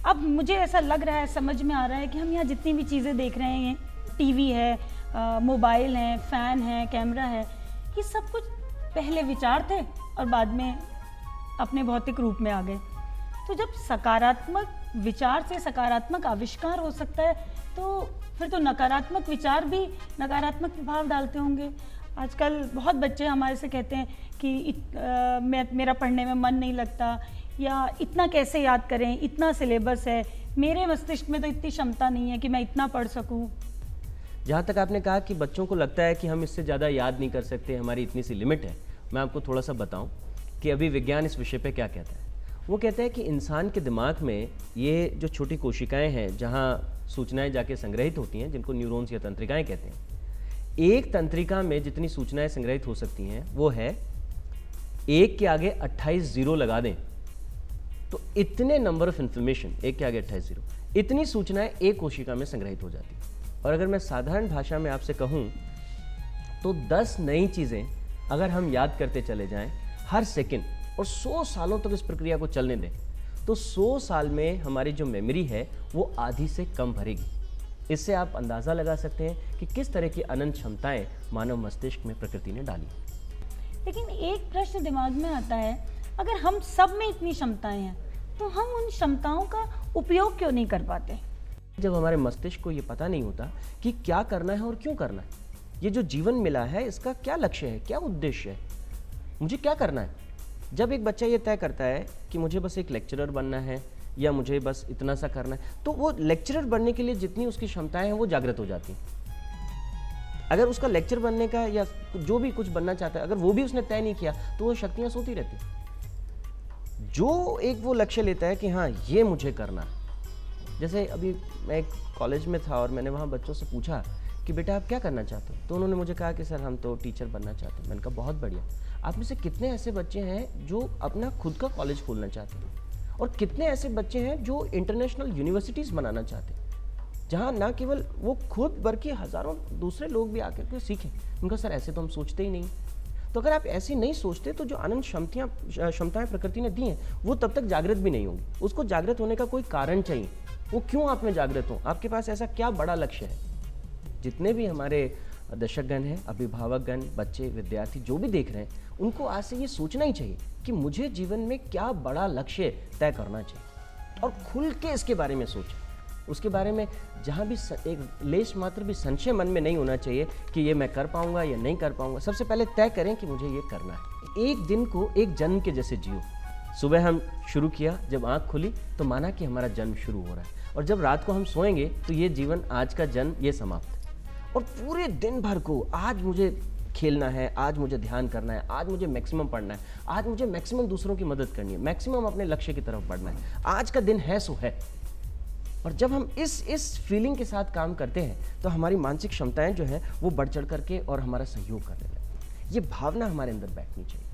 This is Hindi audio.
अब मुझे ऐसा लग रहा है, समझ में आ रहा है कि हम यहाँ जितनी भी चीज़ें देख रहे हैं, टीवी है, मोबाइल है, फ़ैन है, कैमरा है, ये सब कुछ पहले विचार थे और बाद में अपने भौतिक रूप में आ गए। तो जब सकारात्मक विचार से सकारात्मक आविष्कार हो सकता है, तो फिर तो नकारात्मक विचार भी नकारात्मक प्रभाव डालते होंगे। आजकल बहुत बच्चे हमारे से कहते हैं कि मेरा पढ़ने में मन नहीं लगता, या इतना कैसे याद करें, इतना सिलेबस है, मेरे मस्तिष्क में तो इतनी क्षमता नहीं है कि मैं इतना पढ़ सकूं। जहाँ तक आपने कहा कि बच्चों को लगता है कि हम इससे ज़्यादा याद नहीं कर सकते, हमारी इतनी सी लिमिट है, मैं आपको थोड़ा सा बताऊं कि अभी विज्ञान इस विषय पे क्या कहता है। वो कहता है कि इंसान के दिमाग में ये जो छोटी कोशिकाएं हैं जहाँ सूचनाएं जाके संग्रहित होती हैं, जिनको न्यूरॉन्स या तंत्रिकाएं कहते हैं, एक तंत्रिका में जितनी सूचनाएं संग्रहित हो सकती हैं वो है, एक के आगे 28 जीरो लगा दें तो इतने नंबर ऑफ इंफॉर्मेशन, एक के आगे 28 जीरो, इतनी सूचनाएं एक कोशिका में संग्रहित हो जाती हैं। और अगर मैं साधारण भाषा में आपसे कहूं तो 10 नई चीज़ें अगर हम याद करते चले जाएं हर सेकंड और 100 सालों तक इस प्रक्रिया को चलने दें, तो 100 साल में हमारी जो मेमोरी है वो आधी से कम भरेगी। इससे आप अंदाज़ा लगा सकते हैं कि किस तरह की अनंत क्षमताएं मानव मस्तिष्क में प्रकृति ने डाली। लेकिन एक प्रश्न दिमाग में आता है, अगर हम सब में इतनी क्षमताएं हैं तो हम उन क्षमताओं का उपयोग क्यों नहीं कर पाते? जब हमारे मस्तिष्क को ये पता नहीं होता कि क्या करना है और क्यों करना है, ये जो जीवन मिला है इसका क्या लक्ष्य है, क्या उद्देश्य है, मुझे क्या करना है। जब एक बच्चा ये तय करता है कि मुझे बस एक लेक्चरर बनना है या मुझे बस इतना सा करना है, तो वो लेक्चरर बनने के लिए जितनी उसकी क्षमताएं हैं वो जागृत हो जाती हैं। अगर उसका लेक्चर बनने का या जो भी कुछ बनना चाहता है, अगर वो भी उसने तय नहीं किया तो वो शक्तियां सोती रहती। जो एक वो लक्ष्य लेता है कि हाँ ये मुझे करना है, जैसे अभी मैं एक कॉलेज में था और मैंने वहाँ बच्चों से पूछा कि बेटा आप क्या करना चाहते हो, तो उन्होंने मुझे कहा कि सर हम तो टीचर बनना चाहते हैं। मैंने कहा बहुत बढ़िया, आप में से कितने ऐसे बच्चे हैं जो अपना खुद का कॉलेज खोलना चाहते हैं, और कितने ऐसे बच्चे हैं जो इंटरनेशनल यूनिवर्सिटीज़ बनाना चाहते हैं जहाँ ना केवल वो खुद बल्कि हज़ारों दूसरे लोग भी आकर के सीखें। उनका सर ऐसे तो हम सोचते ही नहीं। तो अगर आप ऐसे नहीं सोचते तो जो अनंत क्षमताएं प्रकृति ने दी हैं वो तब तक जागृत भी नहीं होंगी। उसको जागृत होने का कोई कारण चाहिए, वो क्यों आप में जागृत हो, आपके पास ऐसा क्या बड़ा लक्ष्य है। जितने भी हमारे दर्शकगण हैं, अभिभावकगण, बच्चे, विद्यार्थी जो भी देख रहे हैं, उनको आज से ये सोचना ही चाहिए कि मुझे जीवन में क्या बड़ा लक्ष्य तय करना चाहिए, और खुल के इसके बारे में सोचें। उसके बारे में जहाँ भी एक लेश मात्र भी संशय मन में नहीं होना चाहिए कि ये मैं कर पाऊंगा या नहीं कर पाऊंगा। सबसे पहले तय करें कि मुझे ये करना है। एक दिन को एक जन्म के जैसे जियो। सुबह हम शुरू किया, जब आँख खुली तो माना कि हमारा जन्म शुरू हो रहा है, और जब रात को हम सोएंगे तो ये जीवन, आज का जन्म ये समाप्त है। और पूरे दिन भर को आज मुझे खेलना है, आज मुझे ध्यान करना है, आज मुझे मैक्सिमम पढ़ना है, आज मुझे मैक्सिमम दूसरों की मदद करनी है, मैक्सिमम अपने लक्ष्य की तरफ बढ़ना है, आज का दिन है सो है। और जब हम इस फीलिंग के साथ काम करते हैं तो हमारी मानसिक क्षमताएं जो हैं वो बढ़ चढ़ करके और हमारा सहयोग करने लगती है। ये भावना हमारे अंदर बैठनी चाहिए।